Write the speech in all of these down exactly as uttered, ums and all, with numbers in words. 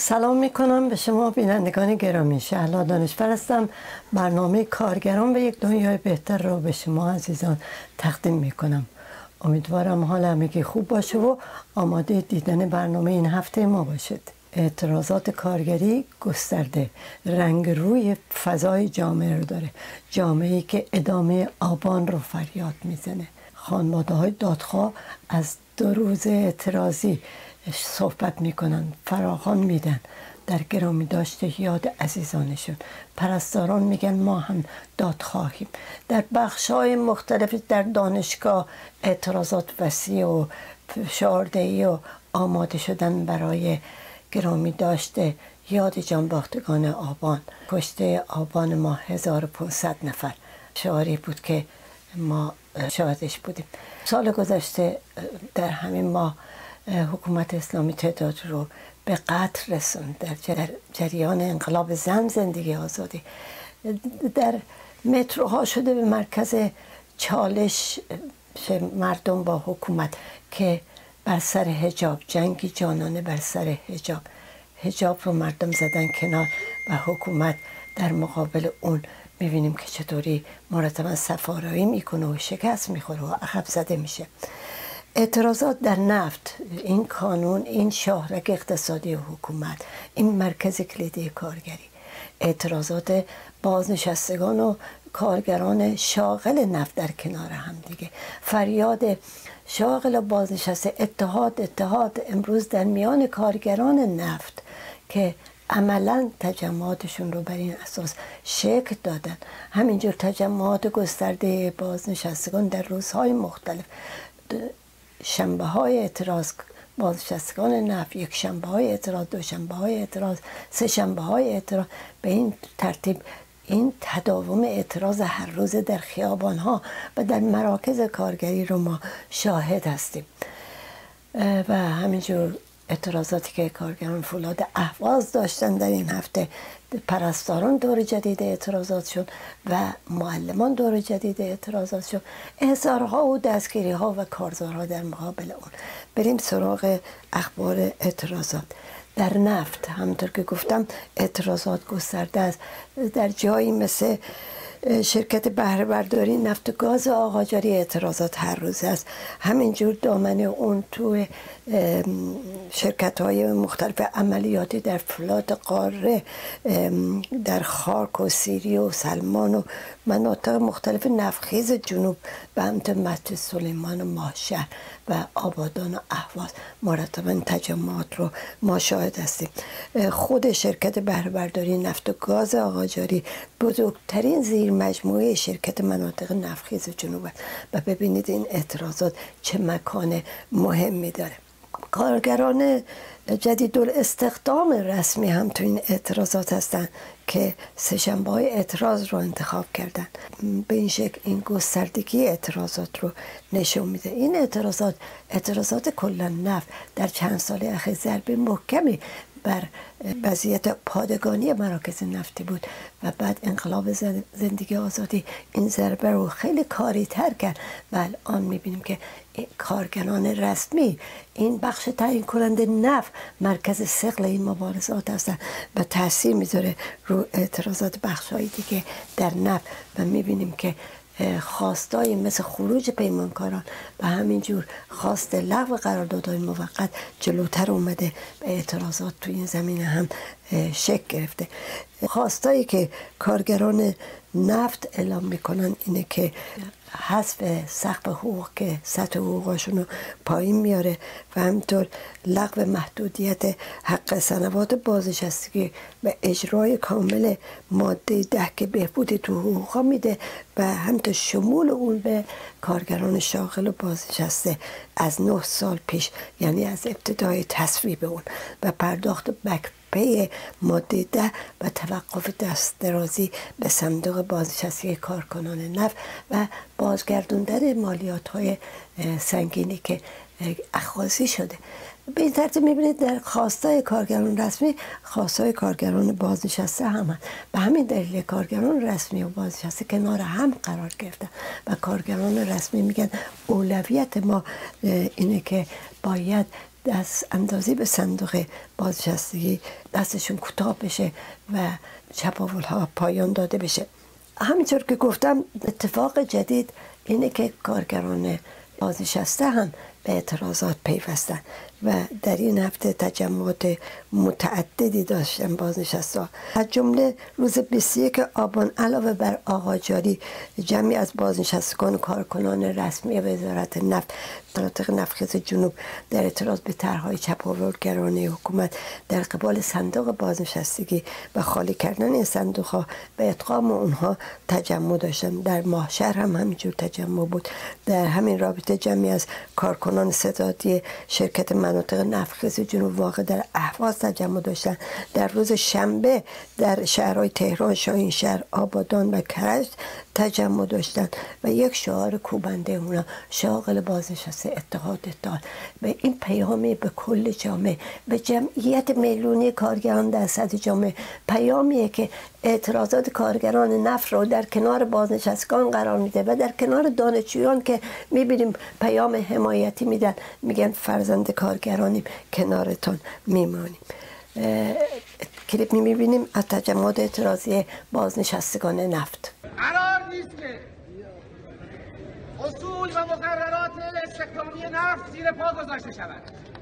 سلام میکنم به شما بینندگان گرامی. شهلا دانشور هستم. برنامه کارگران و یک دنیای بهتر را به شما عزیزان تقدیم میکنم. امیدوارم حال همگی خوب باشه و آماده دیدن برنامه این هفته ما باشید. اعتراضات کارگری گسترده رنگ روی فضای جامعه رو داره. جامعه‌ای که ادامه آبان رو فریاد میزنه. خانواده‌های دادخواه از دو روز اعتراضی صحبت میکنن، فراخوان میدن در گرامی داشته یاد عزیزانشون. پرستاران میگن ما هم داد خواهیم. در بخش‌های مختلف در دانشگاه اعتراضات وسیع و فشاردهی و آماده شدن برای گرامی داشته یاد جانباختگان آبان. کشته آبان ما هزار و پانصد نفر شعاری بود که ما شاهدش بودیم. سال گذشته در همین ماه حکومت اسلامی تعداد رو به قتل رسوند در جریان انقلاب زن زندگی آزادی. در متروها شده به مرکز چالش مردم با حکومت که بر سر حجاب، جنگی جانانه بر سر حجاب. حجاب رو مردم زدن کنار و حکومت در مقابل اون میبینیم که چطوری مرتبا سفارایی میکنه و شکست میخوره و عقب زده میشه. اعتراضات در نفت، این قانون، این شاهرگ اقتصادی حکومت، این مرکز کلیدی کارگری. اعتراضات بازنشستگان و کارگران شاغل نفت در کنار هم دیگه. فریاد شاغل و بازنشسته اتحاد اتحاد امروز در میان کارگران نفت که عملا تجمعاتشون رو بر این اساس شکل دادن. همینجور تجمعات گسترده بازنشستگان در روزهای مختلف، شنبه های اعتراض بازنشستگان نفت، یک شنبه های اعتراض، دو شنبه های اعتراض، سه شنبه های اعتراض، به این ترتیب این تداوم اعتراض هر روز در خیابان ها و در مراکز کارگری رو ما شاهد هستیم. و همینجور اعتراضاتی که کارگران فولاد اهواز داشتن در این هفته. پرستاران دور جدید اعتراضات شد و معلمان دور جدید اعتراضات شد. احضارها و دستگیری ها و کارزارها در مقابل اون. بریم سراغ اخبار اعتراضات. در نفت همونطور که گفتم اعتراضات گسترده است. در جایی مثل شرکت بهره برداری نفت و گاز آقاجاری اعتراضات هر روز است. همینجور دامنه اون تو شرکت های مختلف عملیاتی در فولاد قاره، در خاک و سیری و سلمان و مناطق مختلف نفتخیز جنوب به سمت مسجد سلیمان و ماهشهر و آبادان و اهواز مرتبا تجمعات رو ما شاهد هستیم. خود شرکت بهره برداری نفت و گاز آقاجاری بزرگترین زیر مجموعه شرکت مناطق نفتخیز جنوب است و ببینید این اعتراضات چه مکان مهمی داره. کارگران جدید الاستخدام رسمی هم تو این اعتراضات هستن که سه‌شنبه های اعتراض رو انتخاب کردن. به این شکل این گستردگی اعتراضات رو نشون میده. این اعتراضات اعتراضات کلا نفت در چند سال اخیر ضربه محکمی بر وضعیت پادگانی مراکز نفتی بود و بعد انقلاب زندگی آزادی این ضربه رو خیلی کاری تر کرد و الان میبینیم که کارگران رسمی این بخش تعیین کننده نفت مرکز ثقل این مبارزات هستن و تاثیر میذاره رو اعتراضات بخش‌های دیگه در نفت و میبینیم که خواستای مثل خروج پیمانکاران و همینجور خواست لغو قراردادهای موقت جلوتر اومده و اعتراضات توی این زمینه هم شکل گرفته. خواستایی که کارگران نفت اعلام میکنن اینه که حذف سقف حقوق که سطح حقوقاشون رو پایین میاره و همینطور لغو محدودیت حق سنوات بازنشستگی و اجرای کامل ماده ده که بهبودی تو حقوقا میده و همینطور شمول اون به کارگران شاغل و بازنشسته از نه سال پیش، یعنی از ابتدای تصویب اون و پرداخت بک پی ماده ده و توقف دست درازی به صندوق بازنشستگی کارکنان نفت و بازگردوندن مالیات های سنگینی که اخاذی شده. به این ترتیب میبینید در خواستای کارگران رسمی خواستای کارگران بازنشسته هم هست. به همین دلیل کارگران رسمی و بازنشسته کنار هم قرار گرفتن و کارگران رسمی میگن اولویت ما اینه که باید دست اندازی به صندوق بازنشستگی دستشون کوتاه بشه و چپاول‌ها پایان داده بشه. همینطور که گفتم اتفاق جدید اینه که کارگران بازنشسته هم به اعتراضات پیوستن و در این هفته تجمعات متعددی داشتن بازنشسته. از جمله روز بیست و یک آبان علاوه بر آقاجاری جمعی از بازنشستگان و کارکنان رسمی وزارت نفت مناطق نفتخیز جنوب در اعتراض به طرح‌های چپاولگرانه حکومت در قبال صندوق بازنشستگی و خالی کردن این صندوق‌ها و ادغام اونها تجمع داشتن. در ماهشهر هم همینجور تجمع بود. در همین رابطه جمعی از کارکنان ستادی شرکت مناطق نفتخیز جنوب واقع در اهواز تجمع داشتن. در روز شنبه در شهرهای تهران، شاهینشهر، آبادان و کرج تجمع داشتن و یک شعار کوبنده اونا شاغل بازنشسته اتحاد اتحاد و این پیامی به کل جامعه، به جمعیت میلیونی کارگران در سطح جامعه، پیامیه که اعتراضات کارگران نفت رو در کنار بازنشستگان قرار میده و در کنار دانشجویان که میبینیم پیام حمایتی میدن، میگن فرزند کارگرانیم، کنارتون میمانیم. کلیپ میبینیم از تجمعات اعتراضی بازنشستگان نفت. قرار نیست که اصول و مقررات استخدامی نفت زیر پا گذاشته شود.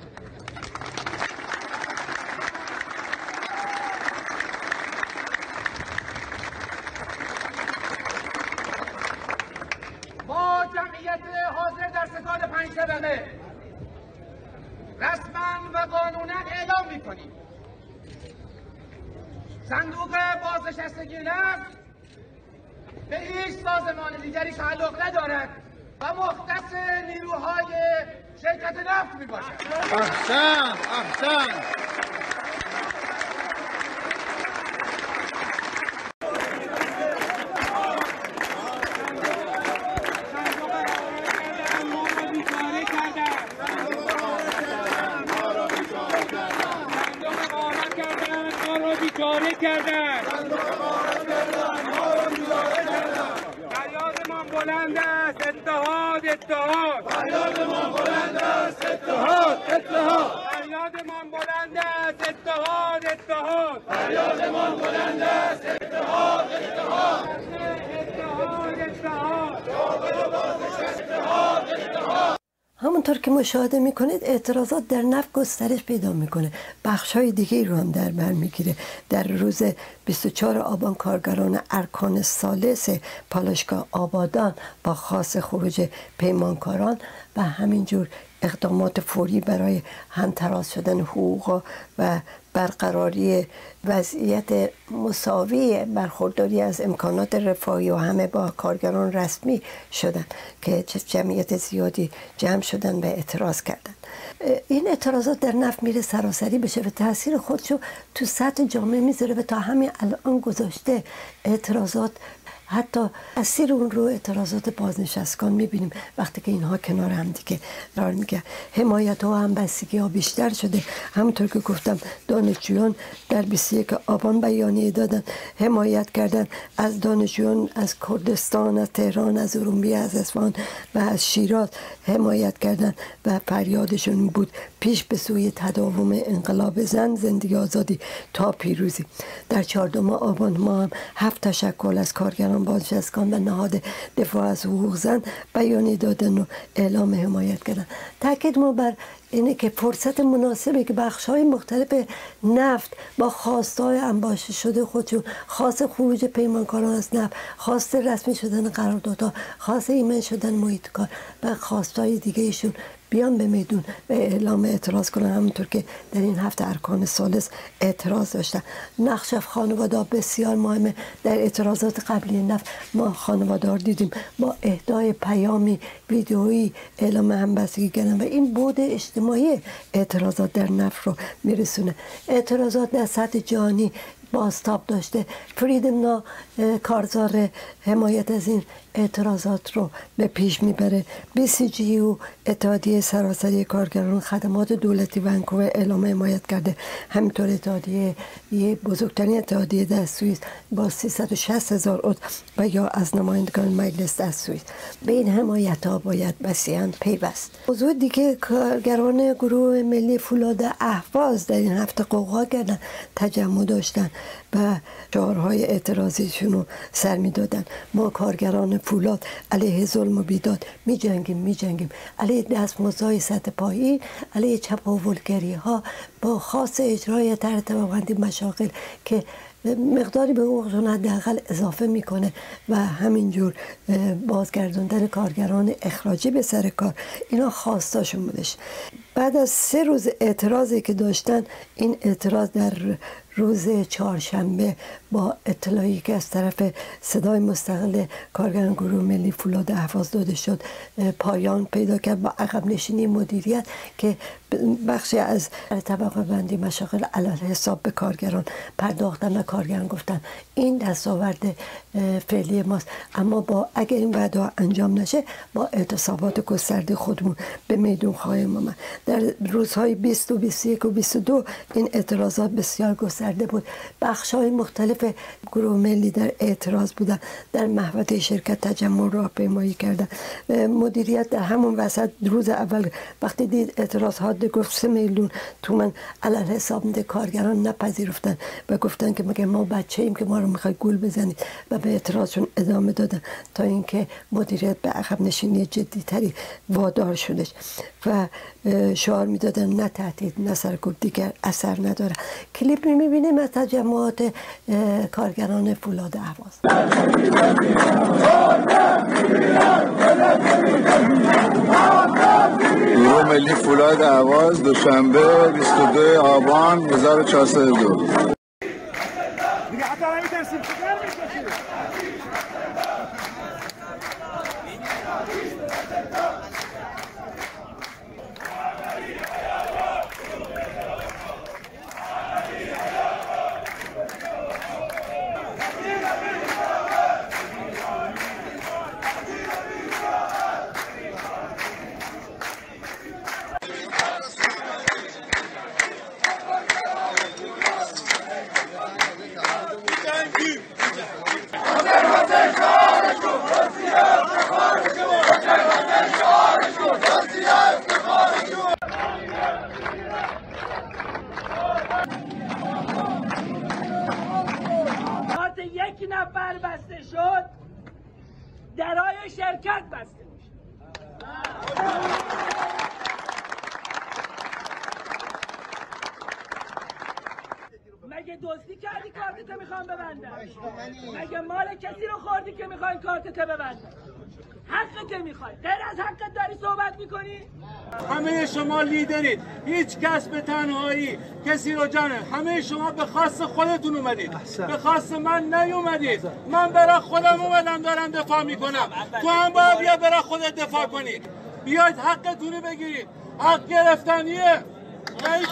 ما جمعیت حاضر در ستاد پنج طبقه رسما و قانونا اعلام می‌کنیم صندوق بازنشستگی نفت به هیچ سازمان دیگری تعلق ندارد و مختص نیروهای شرکت نفت می باشد. احسن احسن بیچاره کردن فریادمان بلند است اتحاد اتحاد فریادمان بلند است اتحاد اتحاد فریادمان بلند است اتحاد اتحاد فریادمان بلند است اتحاد اتحاد اتحاد اتحاد اتحاد اتحاد. همونطور که مشاهده میکنید اعتراضات در نفت گسترش پیدا میکنه، بخش های دیگه رو هم در بر میگیره. در روز بیست و چهار آبان کارگران ارکان ثالث پالایشگاه آبادان با خواست خروج پیمانکاران و همینجور اقدامات فوری برای همتراز شدن حقوق و برقراری وضعیت مساوی برخورداری از امکانات رفاهی و همه با کارگران رسمی شدن که جمعیت زیادی جمع شدن و اعتراض کردن. این اعتراضات در نفت میره سراسری بشه و تاثیر خودشو تو سطح جامعه میذاره و تا همین الان گذاشته. اعتراضات حتی تاثیر اون رو اعتراضات بازنشستگان میبینیم وقتی که اینها کنار هم دیگه قرار میگیرن. حمایت ها و همبستگی ها بیشتر شده. همونطور که گفتم دانشجویان در بیست و یک آبان بیانیه دادن، حمایت کردن از دانشجویان از کردستان، از تهران، از ارومیه، از اصفهان و از شیراز حمایت کردن و فریادشون بود پیش به سوی تداوم انقلاب زن، زندگی آزادی تا پیروزی. در چهاردهم آبان ما هم هفت تشکل از کارگران بازنشستگان و نهاد دفاع از حقوق زن بیانیه دادن و اعلام حمایت کردن. تاکید ما بر اینه که فرصت مناسبه که بخش‌های مختلف نفت با خواست‌های انباشته شده خودشون، خواست خروج پیمانکاران از نفت، خواست رسمی شدن قراردادها، خواست ایمن شدن محیط کار و خواست‌های دیگه ایشون بیان به میدون و اعلام اعتراض کنن. همونطور که در این هفته ارکان ثالث اعتراض داشتن. نقش خانواده بسیار مهمه. در اعتراضات قبلی نفت ما خانواده دیدیم با اهدای پیامی ویدئویی اعلام همبستگی کردن و این بعد اجتماعی اعتراضات در نفت رو میرسونه. اعتراضات در سطح جهانی بازتاب داشته. فریدم کارزار حمایت از این اعتراضات رو به پیش میبره. بی سی جی و اتحادیه سراسری کارگران خدمات دولتی ونکوور اعلام حمایت کرده. همینطور اتحادیه بزرگترین اتحادیه در سوئیس با سیصد و شصت هزار عضو و یا از نمایندگان مجلس در سوئیس. به این حمایت ها باید وسیعاً پیوست. موضوع دیگه کارگران گروه ملی فولاد اهواز در این هفته قوقا کردن، تجمع داشتن و شعارهای اعتراضیشون رو سر میدادن. ما کارگران فولاد علیه ظلم و بیداد می جنگیم می جنگیم علیه دستمزدهای سطح پایین، علیه چپاولگری ها با خاص اجرای طرح طبقه‌بندی مشاغل که مقداری به حقوقشون حداقل اضافه میکنه و همینجور بازگردوندن کارگران اخراجی به سر کار. اینا خواستاشون بودش. بعد از سه روز اعتراضی که داشتن، این اعتراض در روز چهارشنبه با اطلاعی که از طرف صدای مستقل کارگران گروه ملی فولاد اهواز داده شد پایان پیدا کرد با عقب نشینی مدیریت که بخشی از طبقه بندی مشاغل علی حساب به کارگران پرداختن و کارگران گفتن این دستاورد فعلی ماست، اما با اگه این وعده انجام نشه با اعتصابات گسترده خودمون به میدون خواهیم آمد. در روزهای بیست و بیست و یک و بیست و دو این اعتراضات بسیار گسترده بود. بخش‌های مختلف گروه ملی در اعتراض بودن، در محوطه شرکت تجمع راهپیمایی کردن. مدیریت در همون وسط روز اول وقتی دید اعتراض حاد گفت سه میلیون تومان علی حساب میده، کارگران نپذیرفتن و گفتن که مگه ما بچه ایم که ما رو میخوای گول بزنید و به اعتراضشون ادامه دادن تا اینکه مدیریت به عقب نشینی جدی تری وادار شدش و شعار میدادن نه تهدید نه سرکوب دیگر اثر نداره. کلیپ میبینیم از تجمعات کارگران فولاد اهواز. گروه ملی فولاد اهواز دوشنبه بیست و دو آبان هزار و چهارصد و دو. یک نفر بسته شد درای شرکت بسته میشه. مگه دزدی کردی کارتت میخوام ببندن؟ مگه مال کسی رو خوردی که میخوای کارتت ببندن؟ حقت میخوای، غیر از حقت داری صحبت میکنی؟ همه شما لیدرید، هیچ کس به تنهایی کسی رو جانه، همه شما به خواست خودتون اومدید، به خواست من نیومدید. من برای خودم اومدم دارم دفاع میکنم، تو هم باید بیا برای خودت دفاع کنید. بیاید حقتونی بگیرید، حق گرفتنیه. رئیس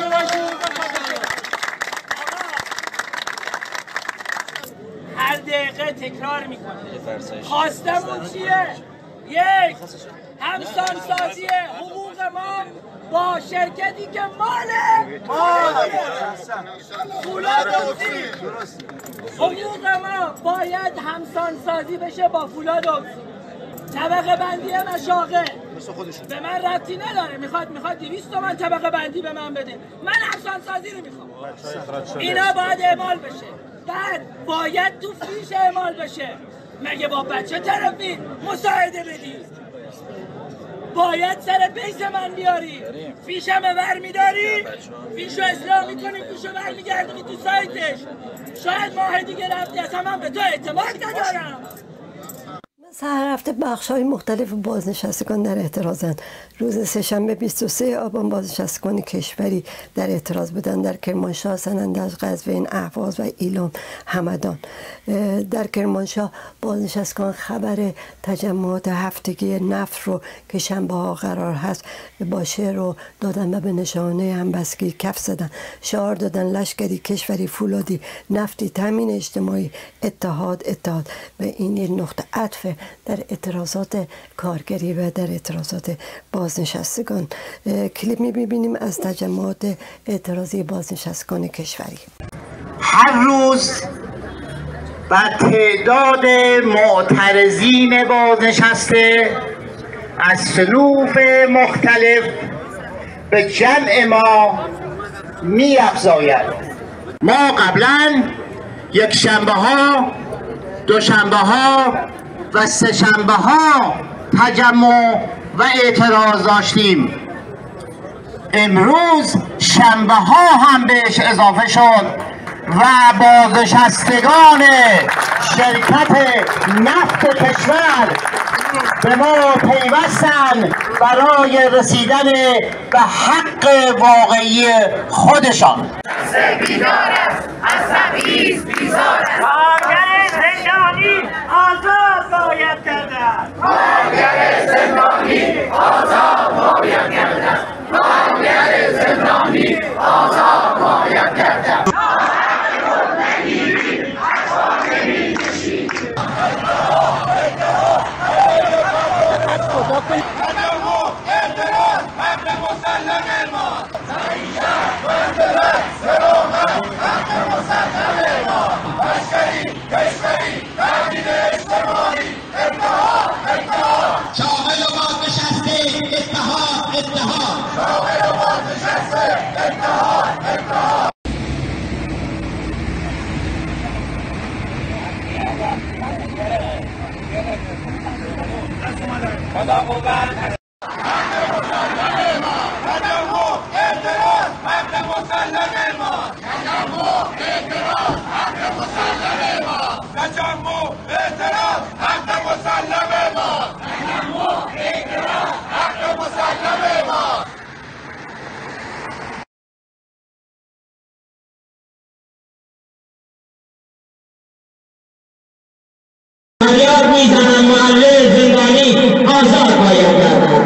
هر دقیقه تکرار میکنه خواستمون چیه؟ یک، همسانسازی حقوق ما با شرکتی که ماله فولاد اکسید. حقوق ما باید همسانسازی بشه با فولاد اکسید. طبقه بندی مشاغل به من ربطی نداره، میخواد میخواد دویست تومن طبقه بندی به من بده، من همسانسازی رو میخوام. اینا باید اعمال بشه. بعد باید تو فیش اعمال بشه. مگه با بچه طرفی مساعده بدی؟ باید سر بیس من بیاری. فیشم ور میداری، فیشو اصلاح میکنی، فیشو ور میگردونی تو سایتش. شاید ماه دیگه رفتی، اصلا من به تو اعتماد ندارم. هر هفته بخش‌های مختلف بازنشستگان در اعتراضند. روز سه‌شنبه بیست و سوم آبان بازنشستگان کشوری در اعتراض بودند در کرمانشاه، سنندج، قزوین، اهواز و ایلام همدان. در کرمانشاه بازنشستگان خبر تجمعات هفتگی نفت رو که شنبه ها قرار هست با شعر رو دادن و به نشانه همبستگی کف زدن. شعار دادن لشکری، کشوری، فولادی، نفتی، تامین اجتماعی، اتحاد اتحاد. و این یک نقطه عطف در اعتراضات کارگری و در اعتراضات بازنشستگان. کلیپ می‌بینیم از تجمعات اعتراضی بازنشستگان کشوری. هر روز و تعداد معترضین بازنشسته از صنوف مختلف به جمع ما می افزاید. ما قبلا یک شنبه ها، دو شنبه ها و سه شنبه ها تجمع و اعتراض داشتیم. امروز شنبه ها هم بهش اضافه شد و بازنشستگان شرکت نفت کشور به ما پیوستند برای رسیدن به حق واقعی خودشان. بیدار است، از تبعیض بیزار است. کارگر زندانی آزاد باید گردد. کارگر زندانی آزاد باید گردد. کارگر زندانی آزاد باید گردد. فریاد میزنم معلم زندانی آزاد باید گردد.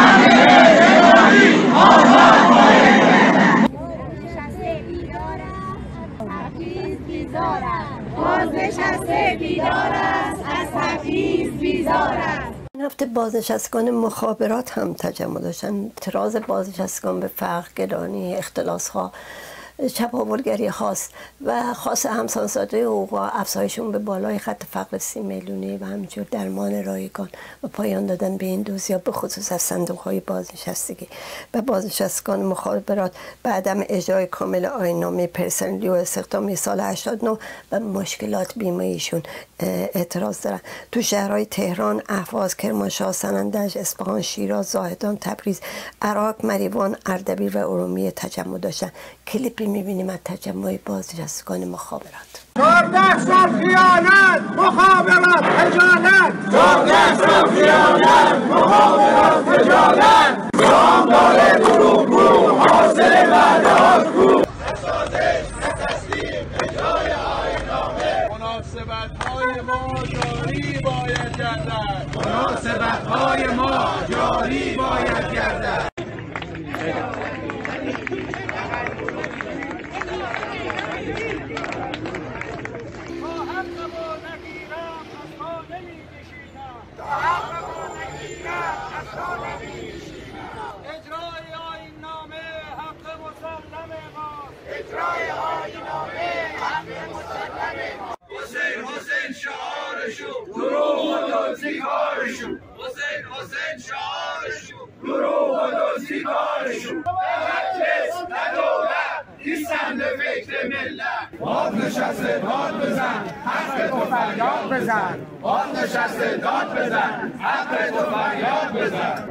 معلم زندانی آزاد باید گردد. بازنشسته بیدار است، از تبعیض بیزار است. بازنشسته بیدار است، از تبعیض بیزار است. هفته بازنشستگان مخابرات هم تجمع داشتن. اعتراض بازنشستگان به فقر، گرانی، اختلاس‌ها، چپاولگری خاص و خاص همسانسازی حقوق، افزایشون به بالای خط فقر سی میلیونی و همینجور درمان رایگان و پایان دادن به این دوزیا به خصوص از صندوق‌های بازنشستگی. و بازنشستگان مخابرات به عدم اجرای کامل آیین‌نامه پرسنلی و استخدامی سال هشتاد و نه و مشکلات بیمه‌ایشون اعتراض دارن. تو شهرهای تهران، اهواز، کرمانشاه، سنندج، اصفهان، شیراز، زاهدان، تبریز، عراق، مریوان، اردبیل و ارومیه تجمع داشتن. کلیپی میبینیم از تجمع بازنشستگان مخابرات. چهارده سال خیانت، مخابرات خجالت. چهارده سال خیانت، مخابرات خجالت. جامدار گروه گروه، حاصل وعده هاست کو. نسازش، نتسلیم، اجرای آیین‌نامه. مناسبت‌های ما جاری باید گردد. مناسبت‌های ما جاری باید گردد. اجرای آیین‌نامه حق مسلم ماست. اجرای آیین‌نامه حق مسلم ماست. حسین حسین شعارشون دروغ و دزدی کارشون. حسین حسین شعارشون دروغ و دزدی کارشون. نه مجلس نه دولت نیستن به فکر ملت. بازنشسته داد بزن، حق تو فریاد بزن. بازنشسته داد بزن، حق تو فریاد بزن.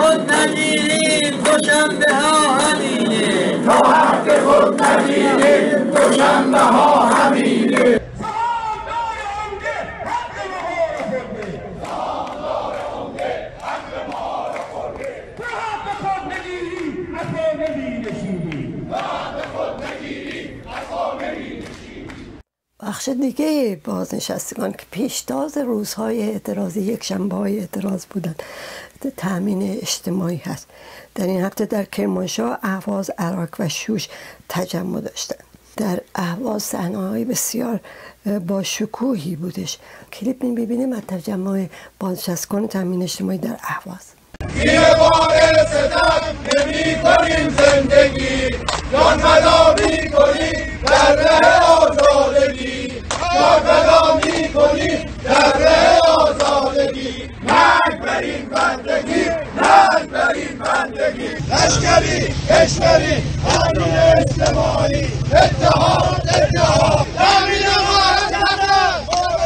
خود نگیریم دوشنبه ها همینه، تا حق خود نگیریم دوشنبه ها همینه. بخش دیگه بازنشستگان که پیشتاز روزهای اعتراضی یک شنبه های اعتراض بودند تأمین اجتماعی هست. در این هفته در کرمانشاه، اهواز، عراق و شوش تجمع داشتند. در اهواز صحنه‌های بسیار با شکوهی بودش. کلیپ می‌بینیم از تجمع بازنشستگان تأمین اجتماعی در اهواز. زیر بار ستم نمی‌کنیم زندگی، جان فدا می‌کنیم در ره آزادگی، جان فدا می‌کنیم در ره آزادگی. مرگ بر این بندگی، مرگ بر این بندگی. لشکری، کشوری، تأمین اجتماعی، اتحاد، اتحاد، تأمین مهاجرت.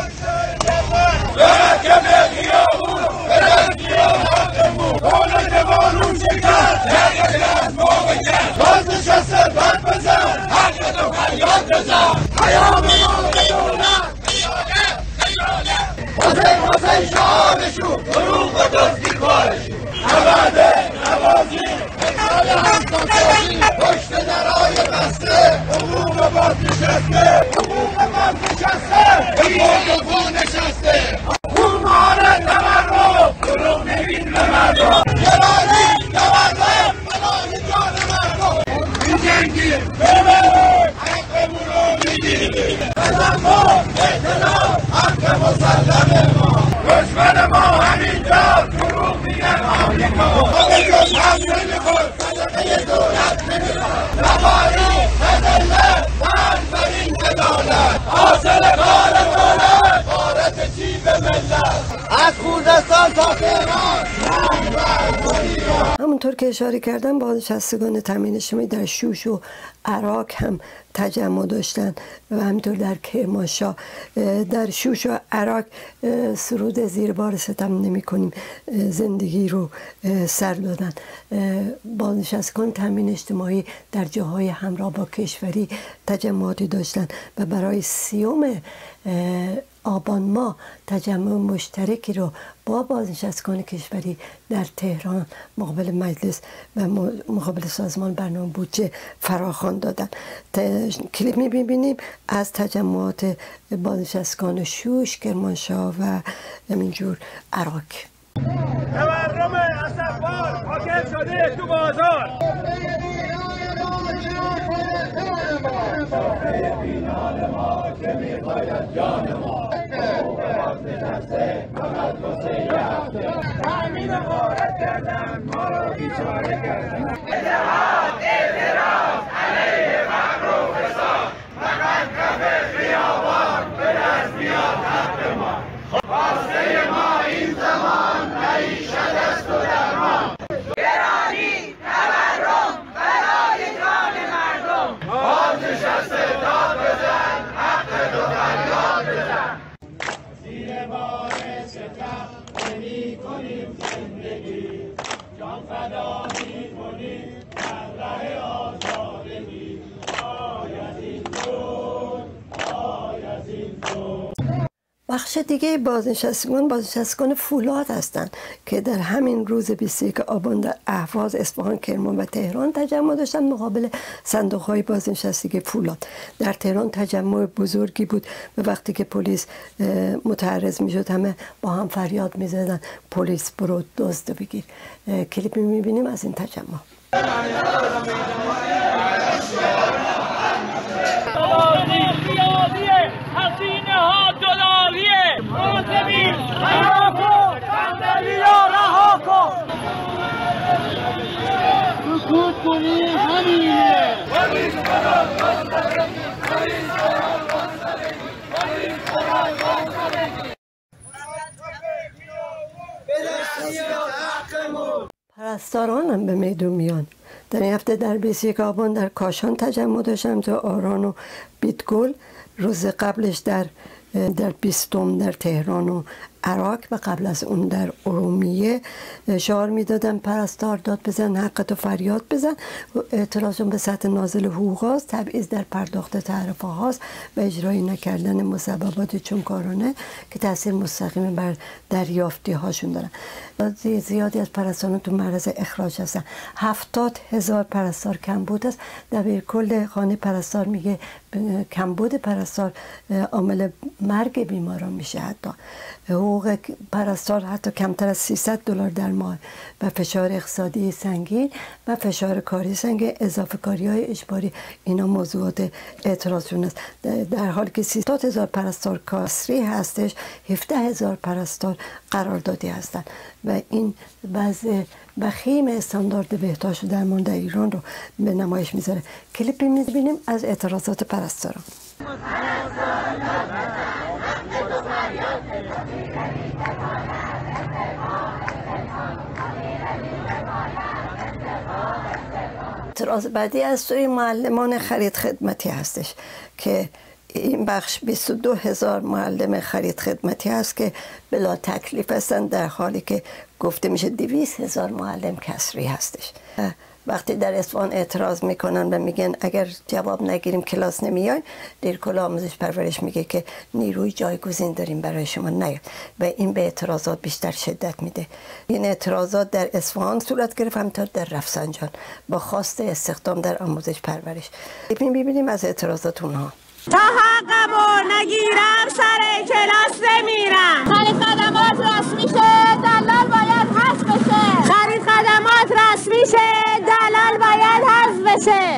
برکت خیابون، برکت خیابون، دولت بانون شکست، درگاه از ما بکن، بازنشسته بد بزن، حق تو فریاد بزن، پیام ما به دولت، خیانت، خیانت. حسین حسین شعارشون، دروغ و دزدی کارشون، نبرده، نوازی، اقبال همساسازی، پشت درای بسته، حقوق بازنشسته، حقوق بازنشسته، به مرد نشسته. خونمانه تمرد، دروغ نبین به مردم، گرانی تمرد، بلای جان مردم. این جنگی ببرد، حقمون رو میگیریم، بزن ما اعتلاف، حق مسلم ما. دشمن ما همینجا، دروغ میگن آمریکا. همه جز هم نمیخور، صدقه دولت نمیخور. نبایی، نزله، من بر این عدالت، حاصل کار دولت، غارت جیب ملت. از خوزستان تا تهران، همونطور که اشاره کردم بازنشستگان تأمین اجتماعی در شوش و عراق هم تجمع داشتن و همینطور در کرمانشاه. در شوش و عراق سرود زیر بار ستم نمی کنیم زندگی رو سر دادن. بازنشستگان تأمین اجتماعی در جاهای همراه با کشوری تجمعاتی داشتن و برای سیوم آبان ماه تجمع مشترکی رو با بازنشستگان کشوری در تهران مقابل مجلس و مقابل سازمان برنامه بودجه فراخوان دادن. کلیپ می‌بینیم از تجمعات بازنشستگان شوش، کرمانشاه و همینجور عراق. تورم اسفبار حاکم شده تو بازار. فینال ما که می‌خواید جان ما، تأمین غارت کردن ما رو بیچاره کردن. اتحاد، اعتراض علیه فقر و فساد، فقط کف خیابان به دست بیاد حق ما. خواسته ما این زمان معیشت است و درمان، گرانی، تورم، بلای جان مردم. بازنشسته داد بزن، حق تو فریاد بزن. زیر بار ستم نمی کنیم زندگی، جان فدا می کنیم در ره آزادگی. آی از این دور، آی از این دور. بخش دیگه بازنشستگان بازنشستگان فولاد هستند که در همین روز بیست و یکم آبان در اهواز، اصفهان، کرمان و تهران تجمع داشتن مقابل صندوق‌های بازنشستگی فولاد. در تهران تجمع بزرگی بود و وقتی که پلیس متعرض می‌شد همه با هم فریاد می‌زدن پلیس برو دزد بگیر. کلیپ می‌بینیم از این تجمع. هزینه ها دلاریه، معتبیر رها کن، صندلی ها رها کن، سکوت کنی همینه. پرستاران هم به میدون میان. در این هفته در بیست و یکم آبان در کاشان تجمع داشتم تو آران و بیتگل. روز قبلش در در بیستم در تهران و عراق و قبل از اون در ارومیه شعار میدادن پرستار داد بزن، حقتو فریاد بزن. اعتراضشون به سطح نازل حقوق هاست، تبعیض در پرداخت تعرفه هاست و اجرایی نکردن مسببات چونکارانه که تاثیر مستقیم بر دریافتی هاشون دارن. زیادی از پرستاران تو معرض اخراج هستن. هفتاد هزار پرستار کمبود است. دبیرکل خانه پرستار میگه کمبود پرستار عامل مرگ بیماران میشه. حتی حقوق پرستار حتی کمتر از سیصد دلار در ماه و فشار اقتصادی سنگین و فشار کاری سنگین، اضافه کاری های اجباری، اینا موضوعات اعتراضشون است. در حالی که سیصد هزار پرستار کسری هستش، هفده هزار پرستار قراردادی هستند و این وضع بخیم استاندارد بهداشت و درمان در ایران رو به نمایش میذاره. کلیپی میبینیم از اعتراضات پرستاران. اعتراض بعدی از سوی معلمان خرید خدمتی هستش که این بخش بیست و دو هزار معلم خرید خدمتی هست که بلا تکلیف هستن، در حالی که گفته میشه دویست هزار معلم کسری هستش. وقتی در اصفهان اعتراض میکنن و میگن اگر جواب نگیریم کلاس نمیاین، دبیرکل آموزش پرورش میگه که نیروی جایگزین داریم برای شما نیاد و این به اعتراضات بیشتر شدت میده. این اعتراضات در اصفهان صورت گرفت، همینطور در رفسنجان با خواست استخدام در آموزش پرورش. ببینیم از اعتراضات اونها. تا حقمو نگیرم سر کلاس نمیرم. خرید خدمات رسمی شه، دلال باید حذف بشه. خرید خدمات رسمی شه، دلال باید حذف بشه.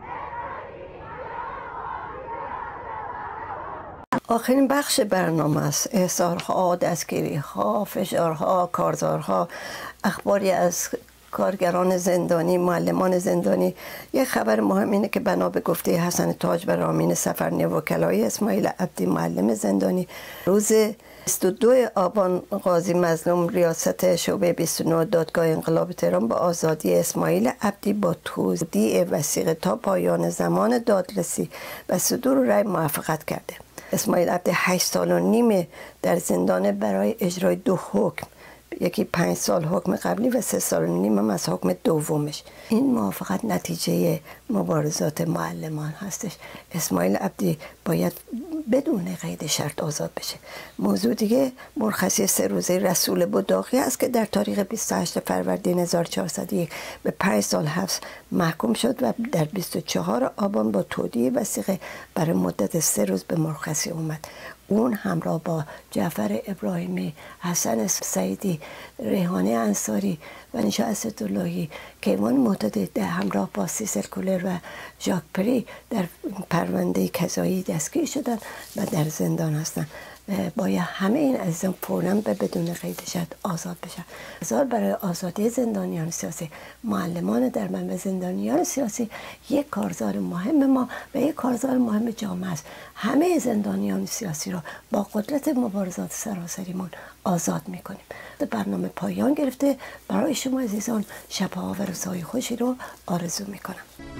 آخرین بخش برنامه است. احضارها، دستگیری‌ها، فشارها، کارزارها، اخباری از کارگران زندانی، معلمان زندانی. یک خبر مهم اینه که بنا به گفته حسن تاج و رامین سفرنی وکلای اسماعیل عبدی معلم زندانی، روز بیست و دو آبان قاضی مظلوم ریاست شعبه بیست و نه دادگاه انقلاب تهران با آزادی اسماعیل عبدی با تودیع وثیقه تا پایان زمان دادرسی و صدور رأی موافقت کرده. اسماعیل عبدی هشت سال و نیم در زندان برای اجرای دو حکم، یکی پنج سال حکم قبلی و سه سال و نیم هم از حکم دومش. این موافقت نتیجه مبارزات معلمان هستش. اسماعیل عبدی باید بدون قید شرط آزاد بشه. موضوع دیگه مرخصی سه روزه رسول بوداقی است که در تاریخ بیست و هشت فروردین هزار و چهارصد و یک به پنج سال حبس محکوم شد و در بیست و چهار آبان با تودیع وثیقه برای مدت سه روز به مرخصی اومد. اون همراه با جعفر ابراهیمی، حسن سعیدی، ریحانه انصاری و نیشا اسداللهی، کیوان معتادی در همراه با سیسل کولر و ژاک پری در پرونده قضایی دستگیر شدن و در زندان هستن. باید همه این عزیزان فوراً به بدون قید شرط آزاد بشن. هزار برای آزادی زندانیان سیاسی، معلمان در منبع زندانیان سیاسی یک کارزار مهم ما و یک کارزار مهم جامعه است. همه زندانیان سیاسی را با قدرت مبارزات سراسریمون آزاد میکنیم. برنامه پایان گرفته. برای شما عزیزان شب ها و روزهای خوشی رو آرزو میکنم.